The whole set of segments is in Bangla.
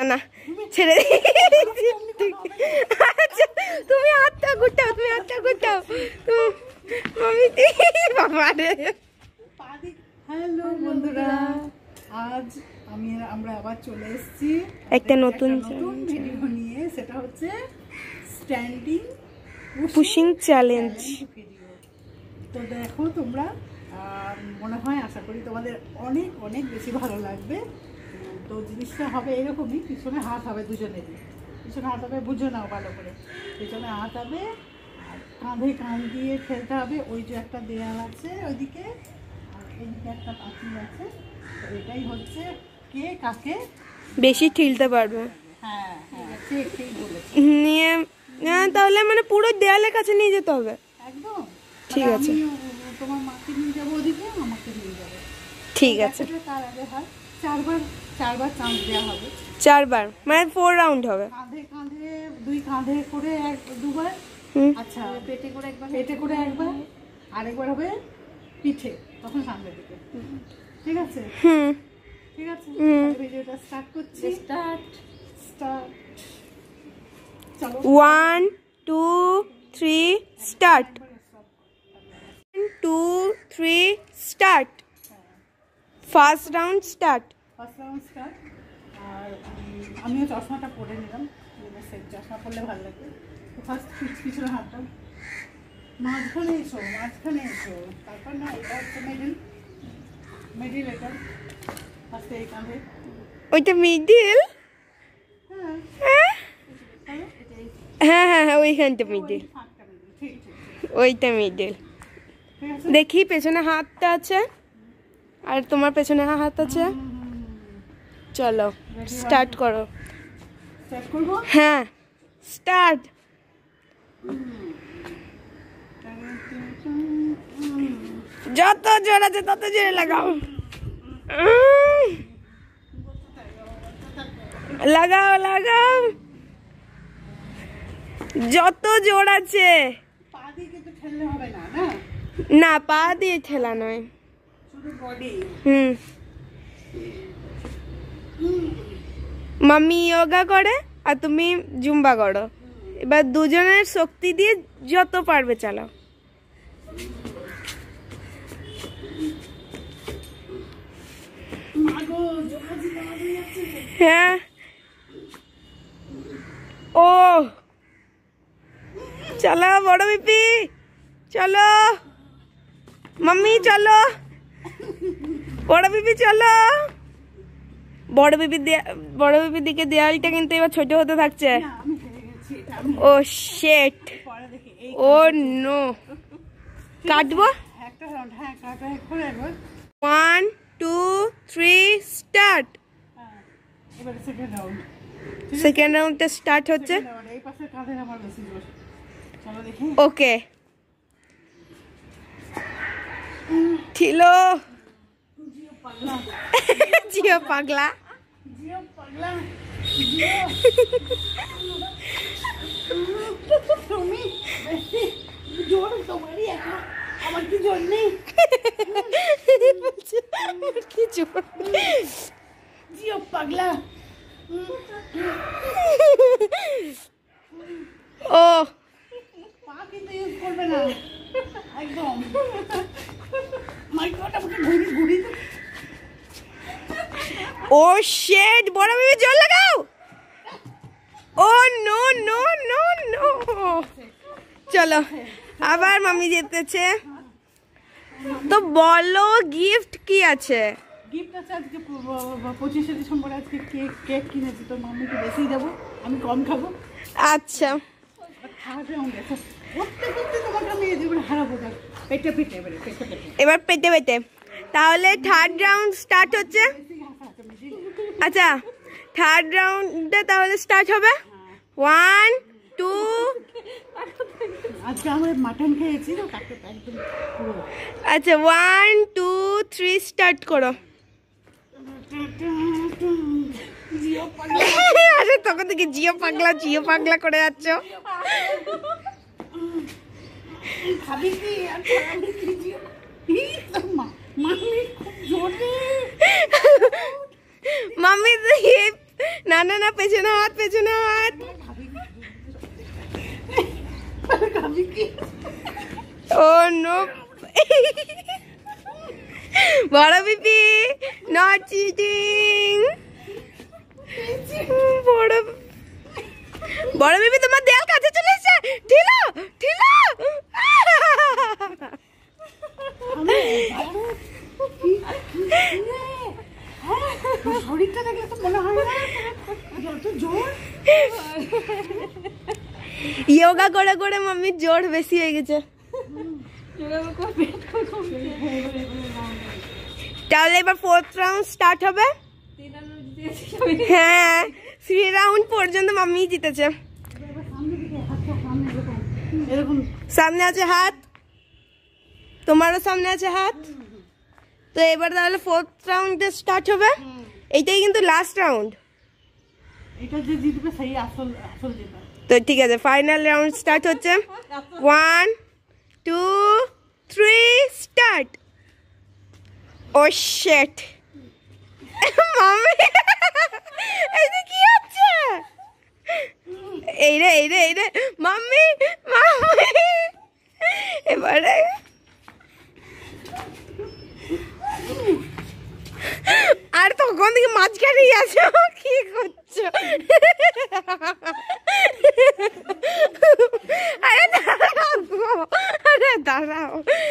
না ছেড়ে আচ্ছা তুমি হাতটা ঘুরটাও মামি বাবা রে। হ্যালো বন্ধুরা, আজ আমরা আবার চলে এসেছি একটা নতুন ভিডিও নিয়ে। সেটা হচ্ছে স্ট্যান্ডিং পুশিং চ্যালেঞ্জ ভিডিও। তো দেখো তোমরা, মনে হয় আশা করি তোমাদের অনেক অনেক বেশি ভালো লাগবে। তো জিনিসটা হবে এরকমই, পিছনে হাত হবে দুজনেরই, পিছনে হাত হবে, বুঝো নাও ভালো করে, পিছনে হাত হবে আর কাঁধে কাঁধ দিয়ে ফেলতে হবে। ওই যে একটা দেয়াল আছে ওইদিকে, আর এইদিকে একটা পাঁচিল আছে। তো এটাই হচ্ছে কে কাকে বেশি ঠেলতে পারবে। হ্যাঁ হ্যাঁ ঠিক ঠিক বলেছি। নিয়ে তাহলে মানে পুরো দেয়ালের কাছে নিয়ে যেতে হবে একদম ঠিক আছে। তোমার মাকে নিয়ে যাবো ওদিকে, আমাকে নিয়ে যাবো। ঠিক আছে, তার আগে হয় চারবার চান্স দেওয়া হবে। 4 বার মানে 4 রাউন্ড হবে। কাঁধে কাঁধে দুই কাঁধে করে দুবার। আচ্ছা পেটে করে একবার, আরেকবার হবে পিঠে, তখন সামনের দিকে। ঠিক আছে ঠিক আছে, ভিডিওটা স্টার্ট করছি। স্টার্ট চলো 1 2 3 start. 1 2 3 start. First round start. আর আমিও চশমাটা পরে নিলাম, চশমা পরলে ভালো লাগবে। তো ফার্স্ট পিছনে হাতটা মাঝখানে এসো, তারপর না এটা হচ্ছে মিডিল এটা ফার্স্টে এই কাঁধে। ওইটা মিডিল? হ্যাঁ হ্যাঁ হ্যাঁ ওইখানটা মিডিল, ওইটা মিডিল। দেখি পেছনে হাতটা আছে আর তোমার পেছনে হাত আছে। চলো স্টার্ট করো। হ্যাঁ স্টার্ট। যত জোর আছে তত জোরে লাগাও, লাগাও যত জোর আছে। না পা দিয়ে ঠেলা নয়, মাম্মি যোগা করে আর তুমি জুম্বা করো। এবার দুজনের শক্তি দিয়ে যত পারবে চালাও। হ্যাঁ ও চলো বড় বিপি, চলো মাম্মি, চলো বড় বিপি, চলো। বড় বিপির দিকে দেয়ালটা কিন্তু এবার ছোট হতে থাকছে। ও শেট, ও নো, কাটবো। 1 2 3 স্টার্ট। সেকেন্ড রাউন্ডটা স্টার্ট হচ্ছে। ওকে ঠিলো জিও পাগলা। তুমি জোর তোমারই, আমার কি জোর নেই? কি জোর জিও পাগলা। ও পা কিন্তু ইউজ করবে না একদম। মাইক্রোটা ঘুরি। ও শেট, বড় বেবি জোর লাগাও। Oh no no no no. চলো আবার মামি জিতেছে। তো বলো গিফট কি আছে? গিফট আছে আজকে 25শে ডিসেম্বর, আজকে কেক কিনেছি। তো মাম্মিকে বেশি দেবো, আমি কম খাবো। আচ্ছা এবার পেটে তাহলে থার্ড রাউন্ড স্টার্ট হচ্ছে। আচ্ছা থার্ড রাউন্ডে তাহলে স্টার্ট হবে। 1 2 আজকে আমরা মাটন খেয়েছি তো, আচ্ছা 1 2 3 স্টার্ট করো। আরে তখন থেকে জিও পাগলা করে যাচ্ছ। খাবি কি? মাম্মি খুব জোরে, মাম্মি না না না, পেছনে হাত, পেছনে হাত। ও নো, বড় পিপি নট চিটিং। বড় পিপি তোমার দেয়াল কাছে চলে এসেছে, ঠিলো ঠিলো। শরীরটা দেখলে তো মনে হয় না যত জোর। যোগা করে করে মাম্মির জোর বেশি হয়ে গেছে। তাহলে এবার 4th রাউন্ড স্টার্ট হবে। হ্যাঁ, 3 রাউন্ড পর্যন্ত মাম্মি জিতেছে। সামনে আছে হাত, তোমারও সামনে আছে হাত। তো এবার তাহলে 4th রাউন্ড স্টার্ট হবে। এইটাই কিন্তু লাস্ট রাউন্ড। এটা যে জিতবে সেই আসল আসল জেতা। তো ঠিক আছে, ফাইনাল রাউন্ড স্টার্ট হচ্ছে। 1 2 3 স্টার্ট। ও শিট, মাম্মি এই যে কি হচ্ছে? এই রে এই রে এই রে মাম্মি, মাম্মি এবারে আর তখন থেকে মাঝখানেই আছো, কি করছো? আরে দাঁড়াও, আরে দাঁড়াও,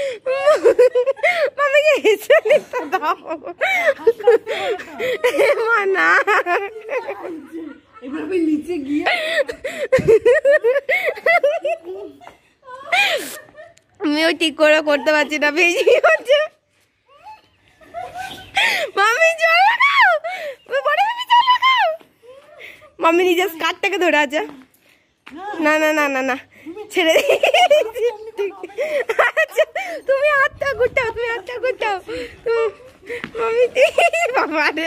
মামিকে হেসে নিতে দাও। না, এভাবে নিচে গিয়ে আমিও ঠিক করে করতে পারছি না, বেশি হচ্ছে। মাম্মি জল লাগাও, বড় বেবি জল লাগাও। মাম্মি নিজের স্কার্টটাকে ধরে আছে। না না না না না, ছেড়ে আচ্ছা, তুমি হাতটা গুটাও, তুমি হাতটা গুটাও। মাম্মি বাবা রে,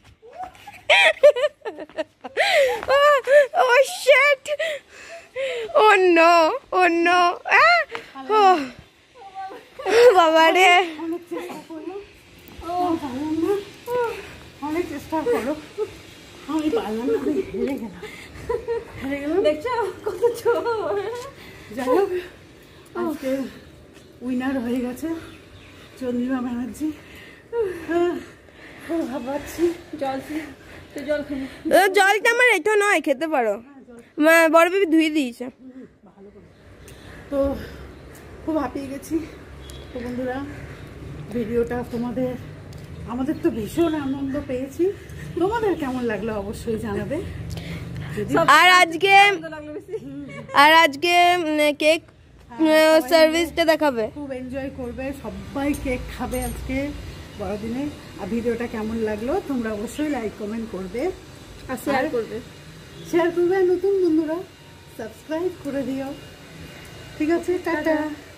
oh shit, oh no, oh no, বাবা রে। অনেক চেষ্টা করো, আমি পারলাম না, হেরে গেলাম, হেরে গেলাম। দেখছো কত ছোট। যাই হোক, আজকে উইনার হয়ে গেছে চন্দ্রিমা ব্যানার্জি। খুব ভাবাচ্ছি। জলটা আমার এটা নয়, খেতে পারো। বড় বেবি ধুয়ে দিয়েছে। ভালো করে। তো খুব হাঁপিয়ে গেছি। তো বন্ধুরা, ভিডিওটা আমাদের তো ভীষণ আনন্দ পেয়েছি। তোমাদের কেমন লাগলো অবশ্যই জানাবে। আর আজকে কেক সার্ভিসটা দেখাবে, খুব এনজয় করবে, সবাই কেক খাবে আজকে বড়দিনে। আর ভিডিওটা কেমন লাগলো তোমরা অবশ্যই লাইক কমেন্ট করবে আর শেয়ার করবে। আর নতুন বন্ধুরা সাবস্ক্রাইব করে দিও। ঠিক আছে, টাটা।